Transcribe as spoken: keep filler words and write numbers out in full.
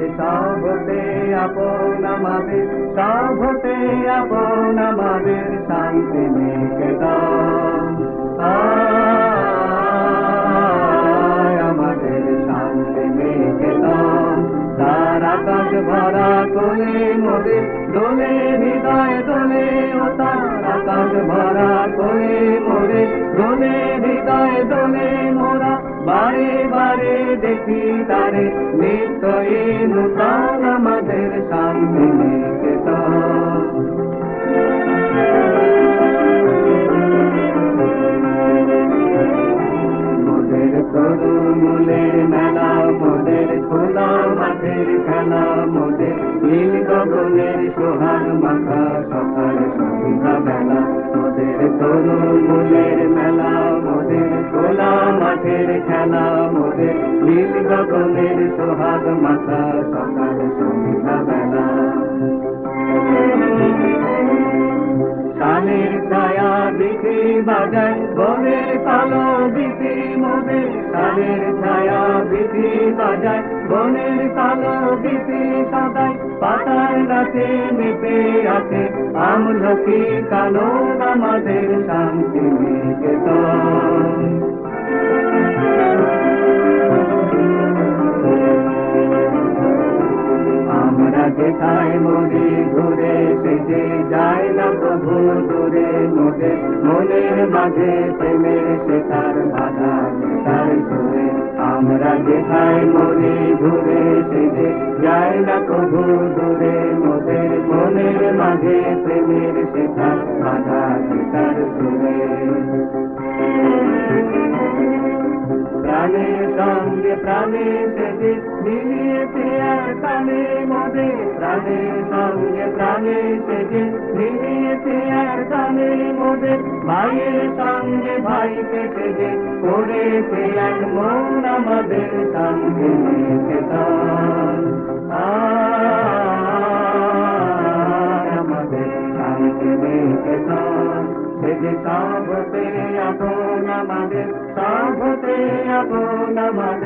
যে সব হতে আপন আমাদের, সব হতে আপন আমাদের শান্তি নিকেতন। আয় আমাদের শান্তি নিকেতন। তার আকাশ ভরা কোলে মোদের, দোলে হৃদয় দোলে ও তার আকাশ ভরা কোলে মোরে, দোলে হৃদয় দোলে মোরা। বারে বারে দেখি তারে, নিত্যই নূতন আমাদের শান্তি নিকেতন। মোদের তরুমূলের মেলা, মোদের খোলা মাঠের খেলা, মোদের নীল গগনের সোহাগ মাখা সকাল সন্ধ্যা বেলা। মোদের তরুমূলের মেলা, মোদের খোলা মাঠের খেলা, মোদের নীল গগনের সোহাগ মাখা সকাল সন্ধ্যা বেলা। কানের ছায়া বিধি বাজায়, বনের কালো বিধি মোদের। কানের ছায়া বিধি বাজায়, বনের কালো বিধি সদাই। পাতার গাছে মেপে আছে আমলকি কালো আমাদের শান্তি নিকেতন। আমরা যেথায় মরি ঘুরে সেজে যায় না প্রভু দূরে, মোদের মনের মাঝে প্রেমের সেতার বাধা সেতার সুরে। আমরা যেথায় মরি ঘুরে সেজে যায় না প্রভু দূরে, মোদের মনের মাঝে প্রেমের সেতার বাধা সেতার সুরে। প্রাণের সঙ্গে প্রাণে সেজে মিলিয়েছে আর কানে মোদের, প্রাণের সঙ্গে প্রাণে সেজে মিলিয়েছে আর কানে মোদের। ভাইয়ের সঙ্গে ভাইকে সেজে করেছে এক মন আমাদের শান্তি নিকেতন। আয় আমাদের শান্তি নিকেতন। সেজে সব হতে আপন আমাদের, সব হতে আপন আমাদের।